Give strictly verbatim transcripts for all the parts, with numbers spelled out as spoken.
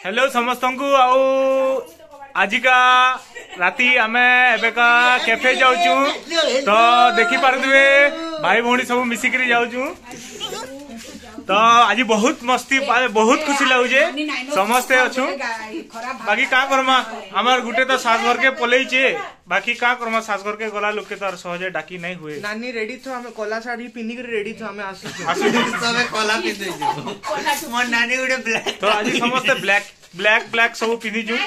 Hello समस्त को आओ आज का राती आमे एबेका कैफे जाऊचु तो देखी पारथुए भाई भौणी सब मिसिकरी जाऊचु तो आज बहुत मस्ती बहुत खुशी लगुचे समस्ते अच्छु बाकी का करमा हमार गुटे तो सास घर के पलैचे बाकी का करमा सास घर के गला लोग के तो सहजे डाकी नहीं हुए नानी रेडी थो हमें कोला साड़ी पिन्नी कर रेडी थो हमें आसु आसु सबे कोला पिन्ने जो मोर नानी गुटे ब्लैक तो आज समस्त ब्लैक ब्लैक ब्लैक सब पिन्नी छु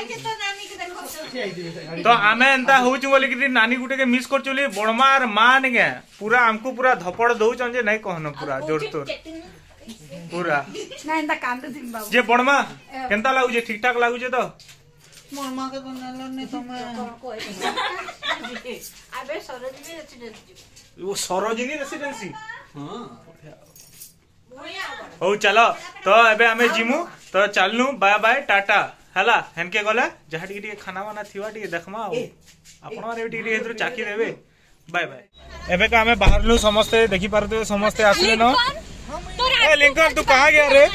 तो आमे एंता होचु बोले कि नानी गुटे के मिस कर चली बड़मार मान गे पूरा हमको पूरा धपड़ दउचन जे नहीं कहनो पूरा जोर तोर पूरा ना एंता काम तो सिम बाबू जे बड़मा केनता लागु जे ठीक ठाक लागु जे तो मोरमा के बनालो ने तमे अबे सरोजिनी रेसिडेंसी वो सरोजिनी रेसिडेंसी हां हो चलो तो एबे हमें जिमु तो चलनु बाय बाय टाटा हला हेनके गला जहा टिके टिके खाना वाना थिवा टिके देखमा आपण मारे टिके टिके हेतु चाकी देबे बाय बाय एबे का हमें बाहरनु समस्त देखि पारते समस्त आसले न ए लिंकन तू कहां गया रे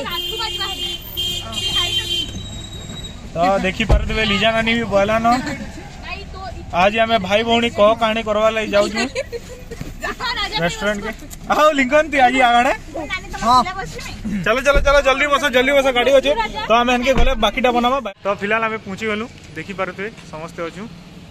तो देखि पारते लीजा नानी भी बोला न आज हमें भाई भौणी कह कहानी करवा लाई जाऊ छु रेस्टोरेंट के आओ लिंकन तू आज आगणे हां चलो चलो चलो जल्दी बसो जल्दी बसो गाड़ी अच्छे तो हमें इनके गले बाकीटा बनावा तो फिलहाल हमें पहुंची गलु देखि पारते समस्त अच्छु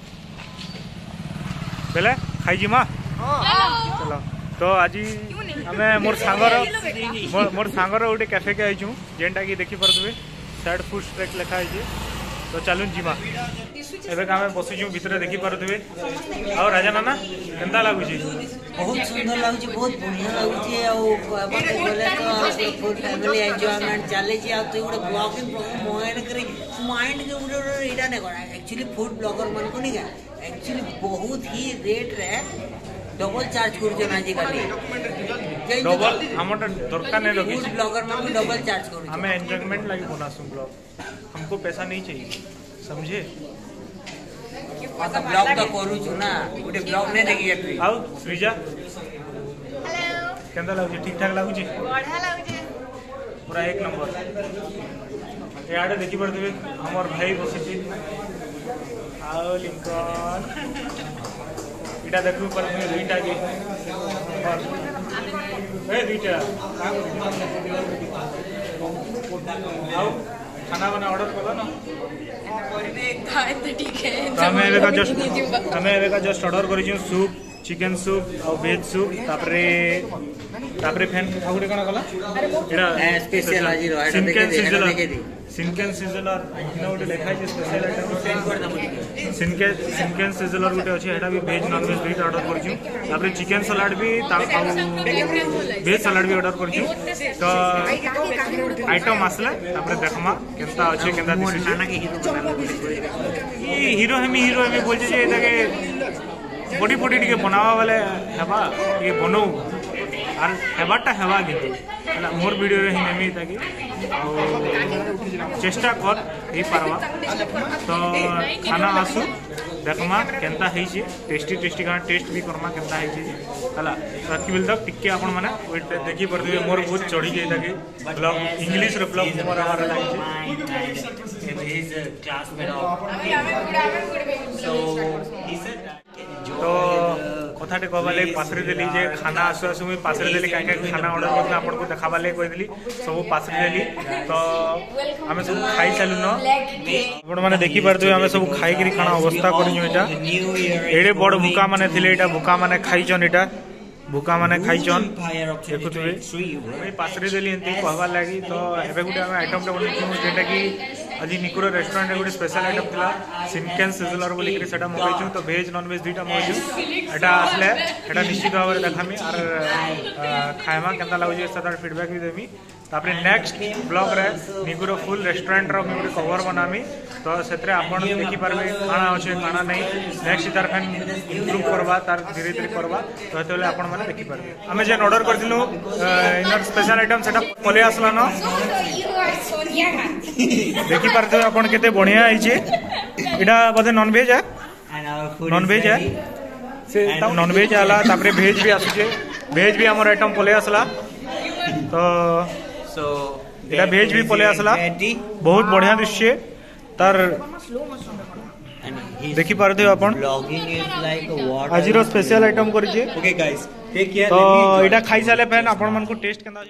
बेले खाई जिमा चलो तो आज हमें मोर सांगर मोर सांगर गोटे कैफे के आईचु जेनटा की देखि पारते सैड फूड ट्रैक लिखा है तो चलून जिमा एबे का हमें बसिचु भीतर देखि पारते और राजा नाना केनता लागु छी बहुत सुंदर लागुची बहुत बढ़िया लागुची आ बाटे बोले तो फुल फैमिली एन्जॉयमेंट चले छी आ तो गुडे ब्लॉगिंग मोबाइल करी माइंड के गुडे एटा ने करा एक्चुअली फूड ब्लॉगर मन को नहीं का एक्चुअली बहुत ही रेट रे डबल चार्ज कर जन आज काली डबल हमर दरकार नहीं रखी फूड ब्लॉगर मन को डबल चार्ज कर हमें एंजॉयमेंट लागि बनासु ब्लॉग हमको पैसा नहीं चाहिए समझे पता ब्लॉग तो करू छु ना गुडे ब्लॉग नहीं देखि जाती आओ श्रीजा हेलो केंदा लागु ठीक ठाक लागु छी बढ़िया लागु छी पूरा एक नंबर याडे देखि परदे हमर भाई बसि छी आओ लिंकन इटा देखु पर दुईटा के ए दुईटा आओ खाना बना ऑर्डर करो ना ठीक है हमें एबे का जस्ट हमें एबे का जस्ट ऑर्डर करी छु सूप चिकन सूप और वेज सूप तापरे तापरे फैन आउटे कोना कला एडा स्पेशल आज रो एडा देखे दे देखे दे सिंकेन सिजलर इना उटे लिखा छै स्पेशल आइटम सेंड कर दम सिंकेन सिंकेन सिजलर उटे अछि एडा भी वेज नॉन वेज दुईटा ऑर्डर कर छु तापरे चिकन सलाड भी ता वेज सलाड भी ऑर्डर कर छु तो आइटम आसला तापरे देखमा केनता अछि केनता दिसि नाना के ई हीरो हेमी हीरो हेमी बोल जे एटा के बॉडी बॉडी टिके बनावा वाले हेबा ये बनो आर हेबाटा हेबा किंतु मोर वीडियो रे ही नेमी ताकि चेष्टा कर हे पारवा तो खाना आसु देखमा केनता है छी टेस्टी टेस्टी खाना टेस्ट भी करमा केनता है छी हला राति बेल तक टिके आपण माने वेट देखि परदे मोर बहुत चढ़ी गई ताकि ब्लॉग इंग्लिश रे ब्लॉग मोर हमारा लागी छी is classmate of so he said तो कथाटे कहबाले पासरे देली जे खाना आसु आसु मैं पासरे देली काई काई खाना ऑर्डर करना आपन को देखाबाले कहि देली सब पासरे देली तो हमें सब खाई चालू न आपण माने देखि परते हमें सब खाई करी खाना अवस्था करियो एटा एडे बड़ भूका माने थिले एटा भूका माने खाई जन एटा भूका माने खाई जन देखुतबे मैं पासरे देली एंती कहबा लागी तो एबे गुटे हम आइटम टा बनै जेटा कि आज निकुर रेस्टोरेंट रे गोटे स्पेशल आइटम थिला सिंकेन सिजलर बोली कि सेटा मगैछु तो वेज नॉन वेज दुईटा मगैछु एटा आसले एटा निश्चित भाव देखामी आर खाइमा केनता लागु जे सदा फीडबैक भी देमी तापरे नेक्स्ट ब्लॉग रे निकुर फुल रेस्टोरेंट रो मी कवर बनामी तो सेतरे आपण देखि पारबे खाना अछि खाना नहीं नेक्स्ट तार फैन इंप्रूव करबा तार धीरे धीरे करबा तो हेतले आपण माने देखि पारबे हमें जे ऑर्डर करदिनु इनर स्पेशल आइटम सेटा पले आसला न देखि पारते आपण केते बढ़िया आइछे एडा बदे नॉन वेज है नॉन वेज है से नॉन वेज आला तापरे वेज भी आसुचे वेज भी हमर आइटम पले आसला तो सो এটা ভেজ भी पले आसला बहुत बढ़िया दृश्य तार देखि पारथे आपण ब्लॉगिंग इज लाइक व्हाट आज रो स्पेशल आइटम करिजे ओके गाइस टेक केयर तो एटा खाई साले फैन आपण मन को टेस्ट केना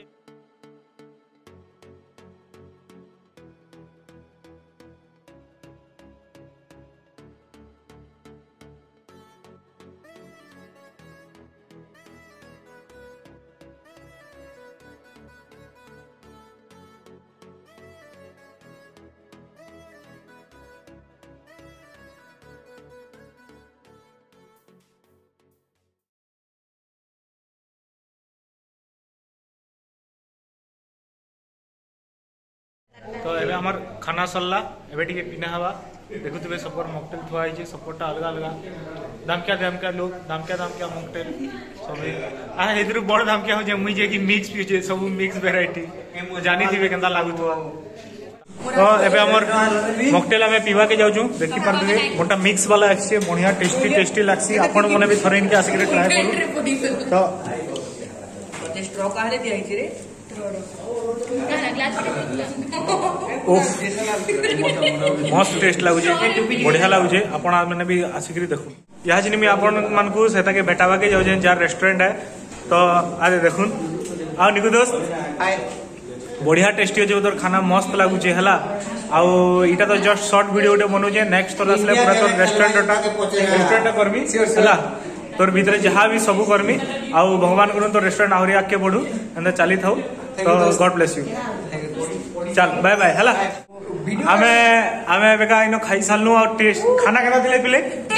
तो एबे हमार खाना सरला एबे टिके पिना हवा देखुथिबे सपर मॉकटेल थुआ आइजे सपरटा अलग अलग दामकिया दामकिया लोग दामकिया दामकिया मॉकटेल सब आ हेदरु बड़ दामकिया हो जे मुई जे कि मिक्स पिजे सब मिक्स वैरायटी जानी थिबे केंदा लागुथुआ तो एबे हमर मॉकटेल हमें पीवा के जाउछु देखि परबे मोटा मिक्स वाला आछे बढ़िया टेस्टी टेस्टी लागसी आपण मने भी थरे इनके आसी के ट्राई करू तो स्ट्रॉ काहे दिया आइछि रे मस्त टेस्ट लगुचे बढ़िया लगुचे आपण मैंने भी आसिक देखु यहाँ जिन भी आपण मान को से भेटावा के जाऊँ जार रेस्टोरेंट है तो आज देखुन आ निकु दोस्त बढ़िया टेस्टी अच्छे तोर खाना मस्त लगुचे है आईटा तो जस्ट शॉर्ट वीडियो गोटे बनौचे नेक्स्ट तोर आसले पूरा तोर रेस्टोरेंट रेस्टोरेंट करमी है तोर भीतर जहाँ भी सब करमी आउ भगवान करूँ तो रेस्टोरेंट आहरी आगे बढ़ू एंड चली था तो गॉड ब्लेस यू चल बाय बाय है आमे आमे बेका इनो खाई सालनु और टेस्ट खाना केना दिले पिले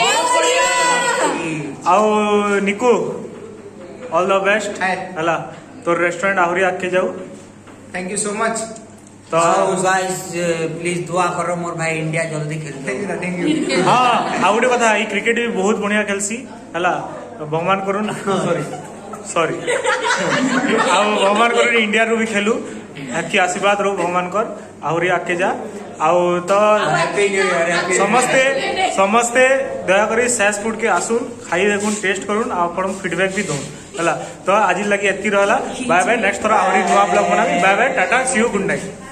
आउ निकू ऑल द बेस्ट हला तो रेस्टोरेंट आहरी आके जाऊ थैंक यू सो मच तो गाइस प्लीज दुआ करो मोर भाई इंडिया जल्दी खेल थैंक यू हां आ गोटे कथा ई क्रिकेट भी बहुत बढ़िया खेलसी हला भगवान करूँ सॉरी सॉरी आ भगवान करूँ इंडिया रू भी खेलू की आशीर्वाद रो भगवान कर आहरी आके जा आउ तो समस्ते समस्ते दया करी सैस फूड के आसुन खाई देखुन टेस्ट करूँ आपण फीडबैक भी दो है तो आज लगी एति रहला बाय बाय नेक्स्ट थोड़ा आहरी नुआ ब्लॉग बनाबी bye bye tata see you good night.